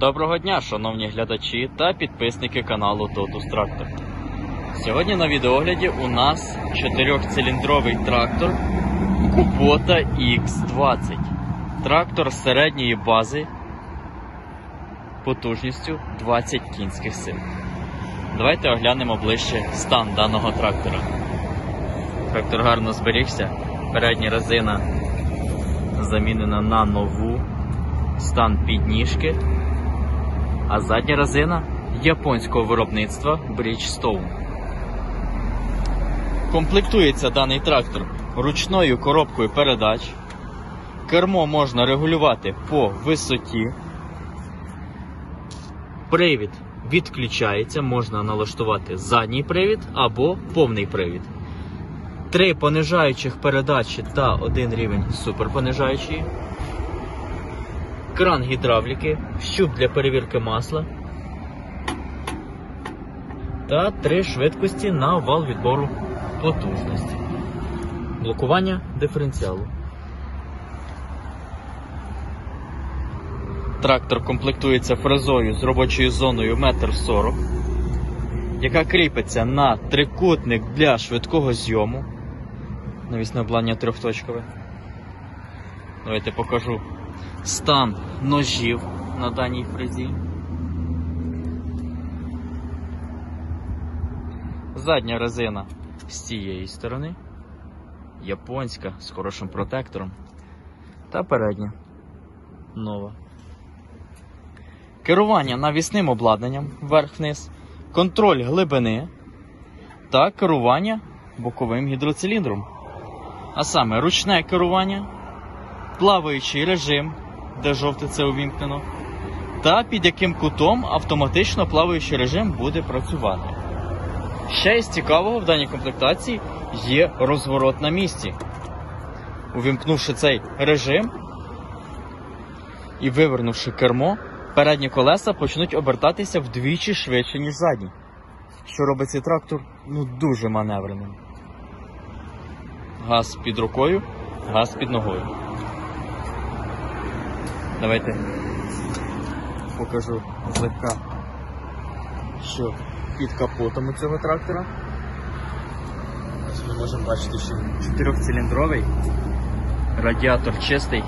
Доброго дня, шановні глядачі та підписники каналу Totus Tractor. Сьогодні на відеогляді у нас 4-циліндровий трактор Kubota X20. Трактор середньої бази потужністю 20 кінських сил. Давайте оглянемо ближче стан даного трактора. Трактор гарно зберігся, передня резина замінена на нову, стан підніжки, а задня резина японського виробництва Bridgestone. Комплектується даний трактор ручною коробкою передач. Кермо можна регулювати по висоті. Привід відключається, можна налаштувати задній привід або повний привід. 3 понижаючих передачі та 1 рівень суперпонижаючої. Кран гідравліки, щуп для перевірки масла та 3 швидкості на вал відбору потужності. Блокування диференціалу. Трактор комплектується фрезою з робочою зоною 1,40 м, яка кріпиться на трикутник для швидкого зйому. Навісне обладнання трьохточкове. Давайте покажу стан ножів на даній фрезі. Задня резина з цієї сторони, японська з хорошим протектором, та передня нова. Керування навісним обладнанням вверх-вниз, контроль глибини та керування боковим гідроциліндром. А саме ручне керування, плаваючий режим, де жовте це увімкнено, та під яким кутом автоматично плаваючий режим буде працювати. Ще із цікавого в даній комплектації є розворот на місці. Увімкнувши цей режим і вивернувши кермо, передні колеса почнуть обертатися вдвічі швидше, ніж задні, що робить цей трактор дуже маневреним. Газ під рукою, газ під ногою. Давайте покажу злегка, що під капотом у цього трактора. Ось ми можемо бачити, що 4-циліндровий, радіатор чистий,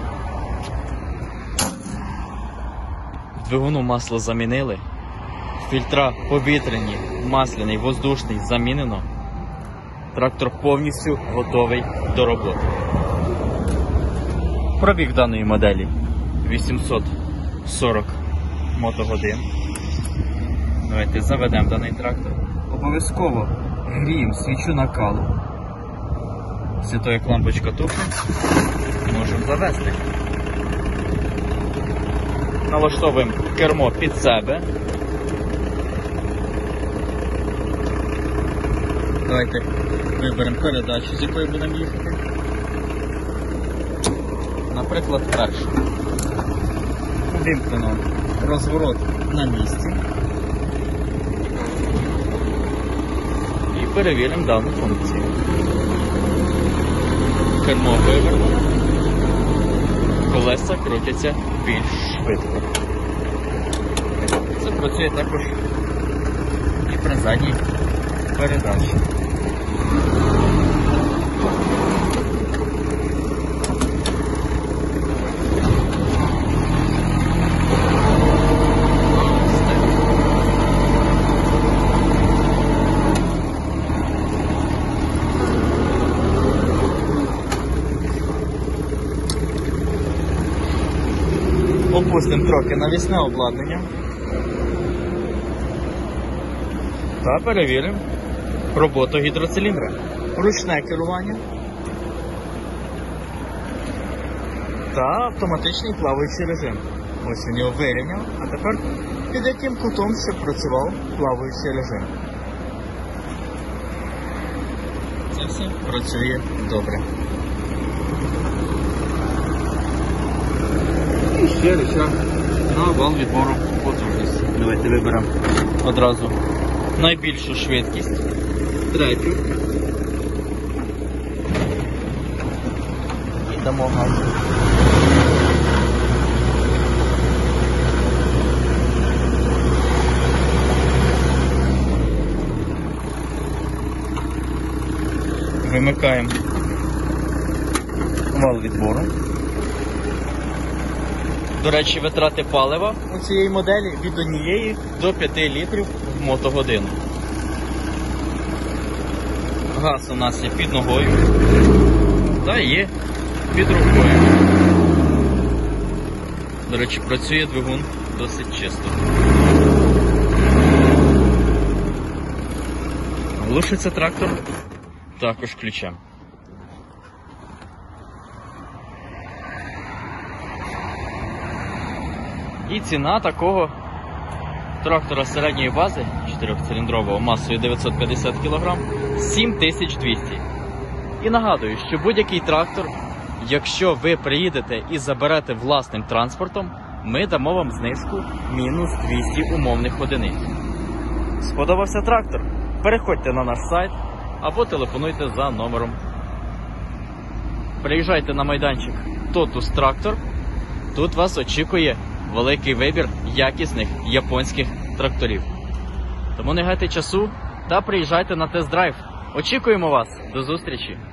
двигуну масло замінили, фільтра повітряні, масляний, воздушний замінено. Трактор повністю готовий до роботи. Пробіг даної моделі 840 мотогодин. Давайте заведемо даний трактор. Обов'язково гріємо свічу накалу. Після того, як лампочка тухне, можемо завести. Налаштовуємо кермо під себе. Давайте виберемо передачу, з якою будемо їхати. Наприклад, першу. Вимкнено розворот на місці. І перевіримо дану функцію. Кермо вивернено. Колеса крутяться більш швидко. Це працює також і при задній передачі. Опустимо трохи навісне обладнання та перевіримо роботу гідроциліндра. Ручне керування та автоматичний плаваючий режим. Ось він його вирівняв, а тепер під яким кутом ще працював плаваючий режим. Це все працює добре. І ще рычаг на вал відбору потужності. Давайте виберемо одразу найбільшу швидкість, 3-ю. І дамо газ. Вимикаємо вал відбору. До речі, витрати палива у цієї моделі від 1 до 5 літрів в мотогодину. Газ у нас є під ногою та є під рукою. До речі, працює двигун досить чисто. Глушиться трактор також ключем. І ціна такого трактора середньої бази 4-циліндрового масою 950 кг 7200. І нагадую, що будь-який трактор, якщо ви приїдете і заберете власним транспортом, ми дамо вам знижку мінус 200 умовних одиниць. Сподобався трактор? Переходьте на наш сайт або телефонуйте за номером. Приїжджайте на майданчик Totus Tractor. Тут вас очікує великий вибір якісних японських тракторів. Тому не гайте часу та приїжджайте на тест-драйв. Очікуємо вас. До зустрічі!